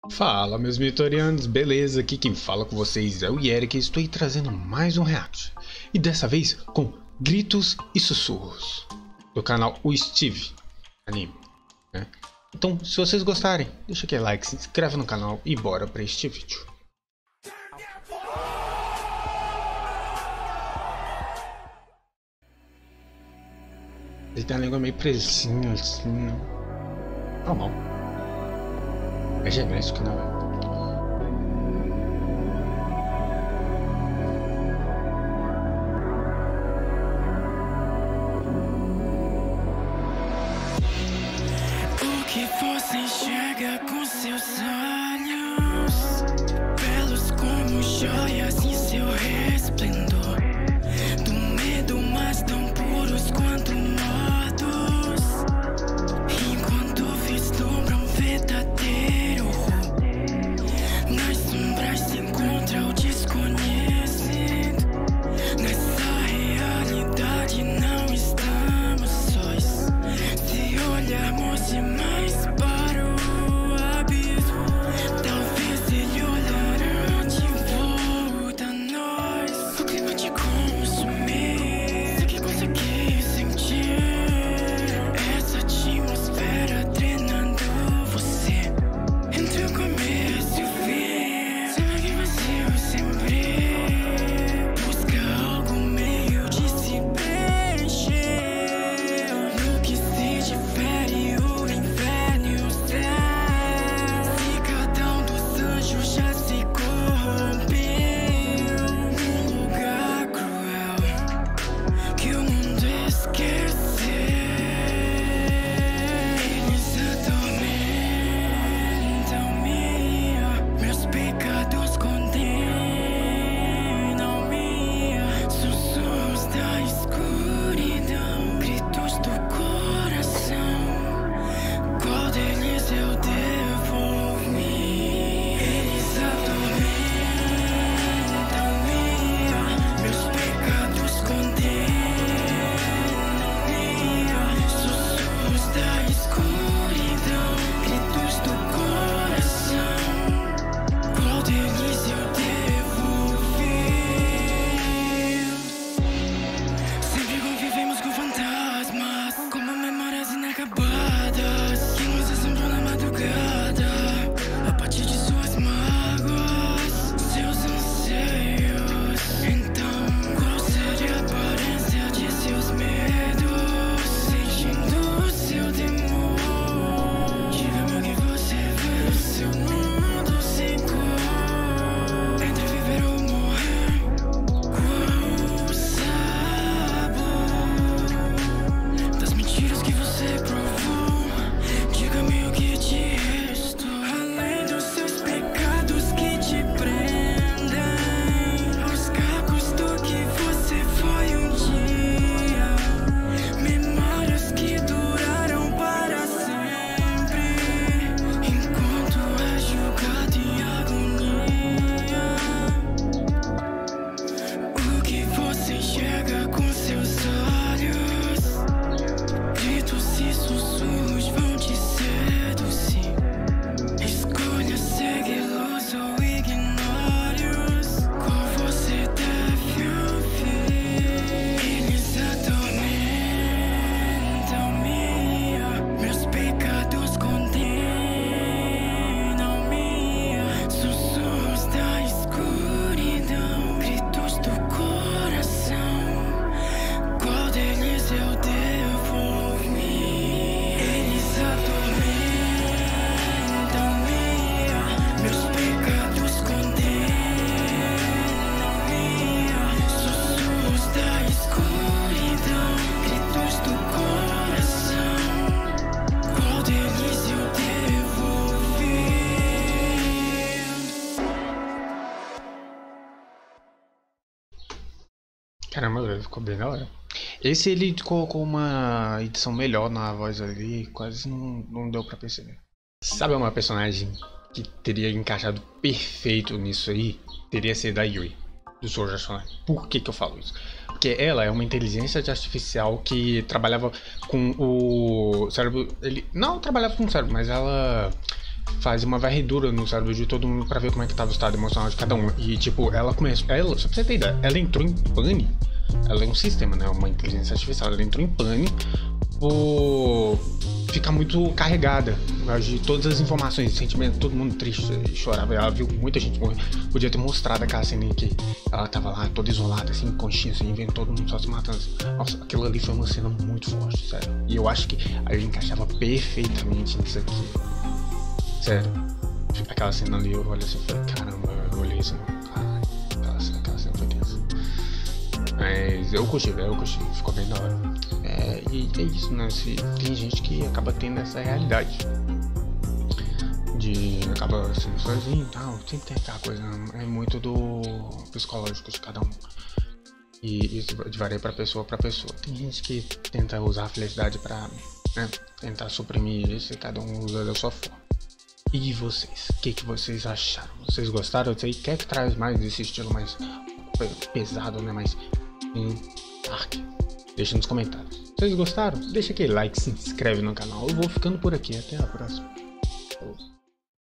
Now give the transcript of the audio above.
Fala, meus vitorianos, beleza? Aqui quem fala com vocês é o Eric e estou aí trazendo mais um react. E dessa vez com gritos e sussurros do canal O Steve Anime, né? Então, se vocês gostarem, deixa aquele like, se inscreve no canal e bora para este vídeo. Ele tem a língua meio presinha assim, normal. É genético, né? O que você enxerga com seus olhos, belos como joias em seu resplendor, do medo, mas tão puros quanto mortos, enquanto vislumbram verdadeiro. Nas sombras se encontra o desconhecido. Nessa realidade não estamos sós. Se olharmos demais para o abismo, talvez ele olhará de volta a nós. O clima te consumir, sei que consegui sentir essa atmosfera drenando você entre o começo e o fim. Sabe que vazio sempre busca algo meio de se preencher. No que se difere o inferno e o céu, se cada um dos anjos já se corrompeu num lugar cruel que o mundo esqueceu. Eles atormentam-me, meus pecados condenam-me, sussurros da escuridão, gritos do coração. Qual deles eu devolvo? Eles atormentam-me, meus pecados condenam-me, sussurros da escuridão, gritos do coração. Qual deles eu devolvi? Sempre convivemos com fantasmas, como memórias inacabadas, que nos assombram na madrugada, a partir de suas mágoas, seus anseios. Então, qual seria a aparência de seus medos, sentindo o seu temor? Diga-me o que você vê no seu mundo sem cor, entre viver ou morrer. Qual o sabor das mentiras que você provou? Diga-me o que te restou, além dos seus pecados que te prendem, aos cacos do que você foi um dia, memórias que duraram para sempre, enquanto é julgado em agonia. O que você enxerga com seus olhos, gritos e sussurros vão te seduzir. Escolha segui-los ou ignore-os, qual você deve ouvir. Eles atormentam-me, meus pecados condenam-me, sussurros da escuridão, gritos do coração. Qual deles eu devolvo? Eles atormentam-me, meus pecados condenam-me, sussurros da escuridão, gritos do coração. Qual deles eu devolvi? Caramba, velho, ficou bem da hora. Esse ele colocou uma edição melhor na voz ali, quase não deu pra perceber. Sabe uma personagem que teria encaixado perfeito nisso aí? Teria sido a Yui, do Sword Art Online. Por que eu falo isso? Porque ela é uma inteligência artificial que trabalhava com o cérebro... Ele não trabalhava com o cérebro, mas ela fazia uma varredura no cérebro de todo mundo pra ver como é que tava o estado emocional de cada um. E tipo, ela começou. Só pra você ter ideia, ela entrou em pânico. Ela é um sistema, né? Uma inteligência artificial. Ela entrou em pânico por ficar muito carregada de todas as informações, sentimentos, todo mundo triste, chorava. Ela viu muita gente morrer. Podia ter mostrado aquela cena em que ela tava lá toda isolada, assim, conchinha, assim, vendo todo mundo só se matando. Nossa, aquilo ali foi uma cena muito forte, sério. E eu acho que a gente encaixava perfeitamente nisso aqui. Sério. Aquela cena ali, eu olhei assim e falei, caramba, eu olhei assim, caralho, aquela cena foi tensa. Mas eu curti, ficou bem da hora. E é isso, né? Tem gente que acaba tendo essa realidade de acaba sendo sozinho e tal, sempre tem aquela coisa, é muito do psicológico de cada um. E isso varia pra pessoa. Tem gente que tenta usar a felicidade pra, né, tentar suprimir isso e cada um usa da sua forma. E vocês? O que vocês acharam? Vocês gostaram? Você quer que traz mais desse estilo mais pesado, né? Mais dark? Deixa nos comentários. Vocês gostaram? Deixa aquele like, se inscreve no canal. Eu vou ficando por aqui. Até a próxima.